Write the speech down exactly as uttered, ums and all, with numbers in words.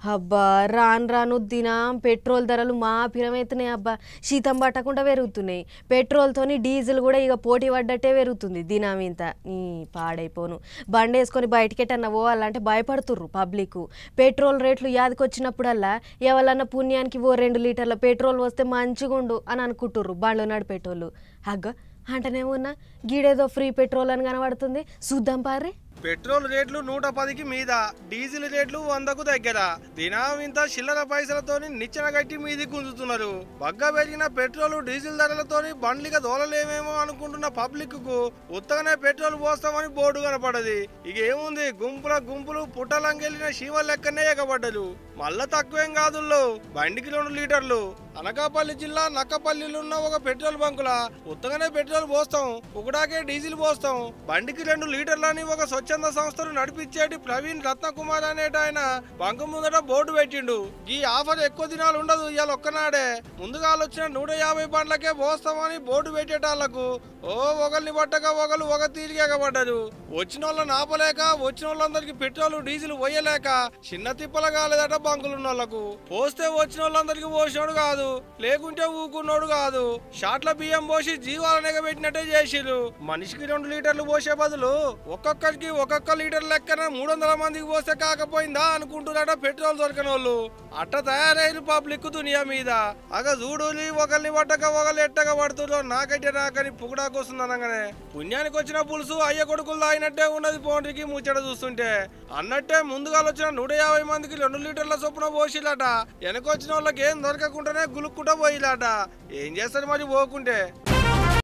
అబ్బా రాను రాను దినం పెట్రోల్ ధరలు మా పిరమైతున్నాయి అబ్బా. శీతం పట్టకుండా పెరుగుతున్నాయి. పెట్రోల్తోని డీజిల్ కూడా ఇక పోటీ పడ్డట్టే పెరుగుతుంది దినం ఇంత. ఈ పాడైపోను బండి వేసుకొని బయటకెట్టన్నా పోవాలంటే భయపడుతుర్రు పబ్లిక్. పెట్రోల్ రేట్లు యాదకొచ్చినప్పుడల్లా ఎవరన్నా పుణ్యానికి ఓ రెండు లీటర్ల పెట్రోల్ వస్తే మంచిగుండు అని అనుకుంటుర్రు బండ్లు నడిపేటోళ్ళు. అగ్గ అంటనేమన్నా గీడేదో ఫ్రీ పెట్రోల్ అని కనబడుతుంది, చూద్దాం పారి. పెట్రోల్ రేట్లు నూట పదికి మీద, డీజిల్ రేట్లు వందకు దగ్గర. దినం ఇంత చిల్లర పైసలతోని నిచ్చెన గట్టి మీది గుంజుతున్నారు. బగ్గ పెరిగిన పెట్రోల్ డీజిల్ ధరలతోని బండ్లిగా దోలలేమేమో అనుకుంటున్న పబ్లిక్ కు ఉత్తగానే పెట్రోల్ పోస్తామని బోర్డు కనపడది. ఇక ఏముంది, గుంపుల గుంపులు పుట్టలంకెళ్ళిన శివ లెక్కనే ఎగబడ్డరు. మళ్ళా తక్కువేం కాదుల్లో, బండికి రెండు లీటర్లు. అనకాపల్లి జిల్లా నక్కపల్లిలో ఉన్న ఒక పెట్రోల్ బంకుల ఉత్తగానే పెట్రోల్ పోస్తాం, ఒకటాకే డీజిల్ పోస్తాం, బండికి రెండు లీటర్లని ఒక స్వచ్ఛంద సంస్థలు నడిపించేటి ప్రవీణ్ రత్నకుమార్ అనేట ఆయన బంకు ముందట బోర్డు పెట్టిండు. ఈ ఆఫర్ ఎక్కువ దినాలు ఉండదు, ఇవాళ ఒక్కనాడే. ముందుగా వచ్చిన నూట యాభై బండ్లకే పోస్తామని బోర్డు పెట్టేటాళ్లకు ఓ ఒకరిని పట్టక ఒకరు ఒక తీరిగబడ్డారు. వచ్చిన వాళ్ళని ఆపలేక, వచ్చిన వాళ్ళందరికి పెట్రోల్ డీజిల్ పోయలేక చిన్న తిప్పల కాలేదట బంకులున్న వాళ్ళకు. పోస్తే వచ్చిన వాళ్ళందరికి పోసినోడు కాదు, లేకుంటే ఊకున్నోడు కాదు. షాట్ల బియ్యం పోసి జీవాలను ఎగబెట్టినట్టే చేసిరు. మనిషికి రెండు లీటర్లు పోసే బదులు ఒక్కొక్కరికి ఒక్కొక్క లీటర్ లెక్కన మూడు వందల మందికి పోస్తే కాకపోయిందా అనుకుంటున్నాడ పెట్రోల్ దొరకని వాళ్ళు. అట్ట తయారైన పబ్లిక్ దునియా మీద. అగ చూడు, ఒకరిని పట్టక ఒకళ్ళు ఎట్టగా పడుతుందో నాకైతే నాకని పుగడాకు వస్తుంది అనగానే పుణ్యానికి వచ్చిన పులుసు అయ్య కొడుకులు తాగినట్టే ఉన్నది పోండ్రికి ముచ్చట చూస్తుంటే. అన్నట్టే ముందుగా వచ్చిన నూట యాభై మందికి రెండు లీటర్ల చొప్పున పోసిలాట. వెనకొచ్చిన వాళ్ళకి ఏం దొరకకుండానే గులుక్కుంటా పోయిలాట. ఏం చేస్తారు మరి పోకుంటే.